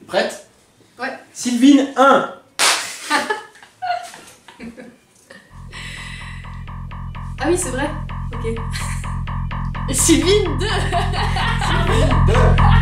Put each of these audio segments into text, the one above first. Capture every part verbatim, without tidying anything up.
Prête? Ouais. Sylvine un. Ah oui, c'est vrai. Ok. Sylvine deux. Sylvine deux.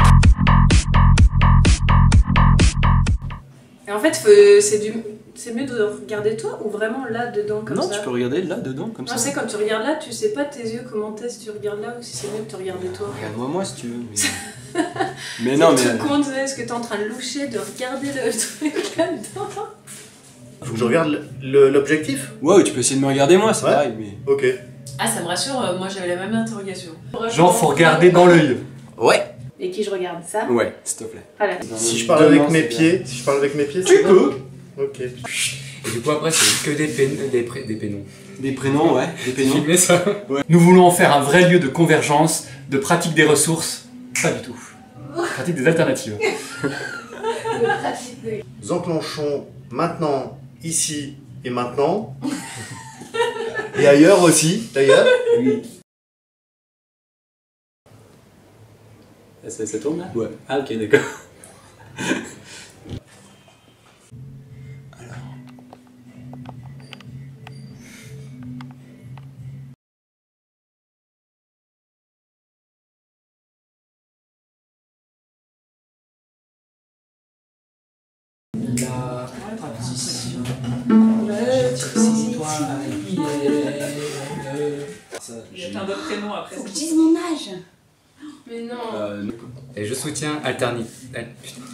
Et en fait, c'est du... c'est mieux de regarder toi ou vraiment là dedans comme non, ça? Non, tu peux regarder là dedans comme non, ça. C'est quand tu regardes là, tu sais pas tes yeux comment t'es si tu regardes là ou si c'est mieux de te regarder toi. Regarde-moi moi si tu veux. Mais, mais non, mais. C'est tout con, est-ce que t'es en train de loucher, de regarder le truc là-dedans? Faut que je regarde l'objectif? Ouais, tu peux essayer de me regarder moi, c'est ouais. pareil. Mais... Ok. Ah, ça me rassure, euh, moi j'avais la même interrogation. Genre, faut regarder dans l'œil. Ouais. Et qui je regarde ça? Ouais, s'il te plaît. Voilà. Si je parle avec mes pieds, si je parle avec mes pieds, tu peux. Ok. Et du coup après c'est que des, pén des, pré des prénoms. Des prénoms, ouais, des prénoms. Ça ouais. Nous voulons en faire un vrai lieu de convergence, de pratique des ressources. Pas du tout. Pratique des alternatives. Nous enclenchons maintenant, ici et maintenant. Et ailleurs aussi, d'ailleurs. Oui. Ça, ça tourne là? Ouais. Ah ok, d'accord. La partition. Toi, il y a plein d'autres prénoms après. Faut que je dise mon âge. Mais non. Euh, Et je soutiens Alterni... Al...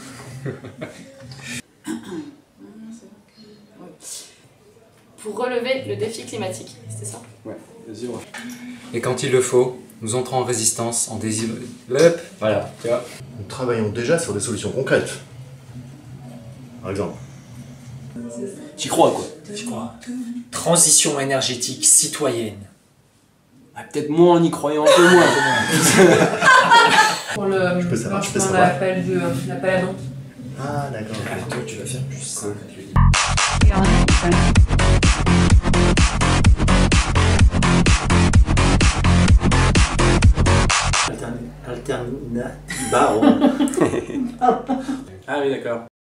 Pour relever le défi climatique, c'était ça? Ouais, vas-y, ouais. Et quand il le faut, nous entrons en résistance, en désir... Voilà, tu vois. Nous travaillons déjà sur des solutions concrètes. Par exemple. J'y crois quoi. J'y crois. Transition énergétique citoyenne. Ah, peut-être moins en y croyant un peu moins. Pour le Je peux savoir, je peux lancement de savoir. l'appel de l'appel à dons. Ah d'accord. Ah, toi tu vas faire plus ça. Alterna... Alterna... Baron. Ah oui, d'accord.